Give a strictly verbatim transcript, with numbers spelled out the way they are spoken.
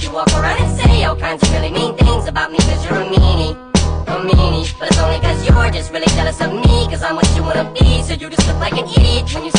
you walk around and say all kinds of really mean things about me cause you're a meanie, a meanie. But it's only cause you're just really jealous of me, cause I'm what you wanna be. So you just look like an idiot when you